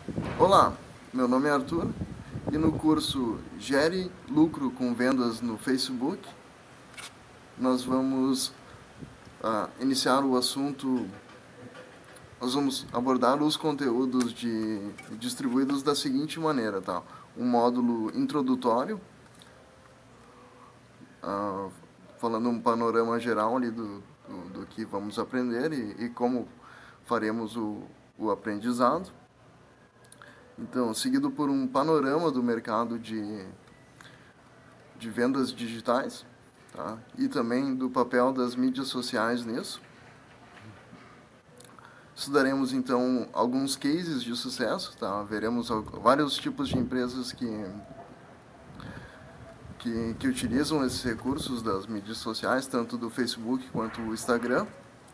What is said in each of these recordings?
Olá, meu nome é Arthur e no curso Gere Lucro com Vendas no Facebook nós vamos iniciar o assunto, nós vamos abordar os conteúdos distribuídos da seguinte maneira, tá? Um módulo introdutório, falando um panorama geral ali do que vamos aprender e como faremos o aprendizado. Então, seguido por um panorama do mercado de vendas digitais, tá? E também do papel das mídias sociais nisso. Estudaremos então alguns cases de sucesso, tá? Veremos vários tipos de empresas que utilizam esses recursos das mídias sociais, tanto do Facebook quanto do Instagram.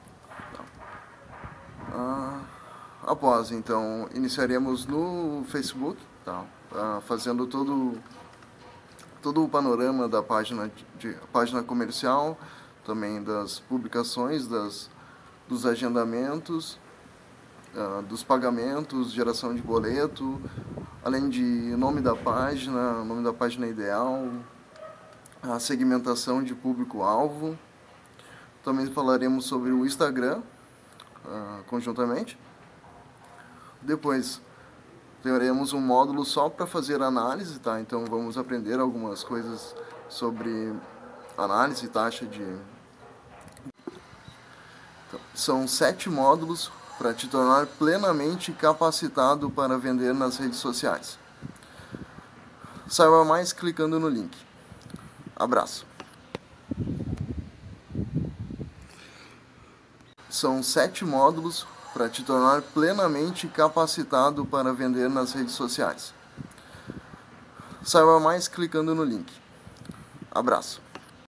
Após, então, iniciaremos no Facebook, tá? Fazendo todo o panorama da página comercial, também das publicações, dos agendamentos, dos pagamentos, geração de boleto, além de nome da página ideal, a segmentação de público-alvo. Também falaremos sobre o Instagram, conjuntamente. Depois teremos um módulo só para fazer análise, tá? Então vamos aprender algumas coisas sobre análise e taxa de... Então, são 7 módulos para te tornar plenamente capacitado para vender nas redes sociais. Saiba mais clicando no link. Abraço. São 7 módulos para te tornar plenamente capacitado para vender nas redes sociais. Saiba mais clicando no link. Abraço.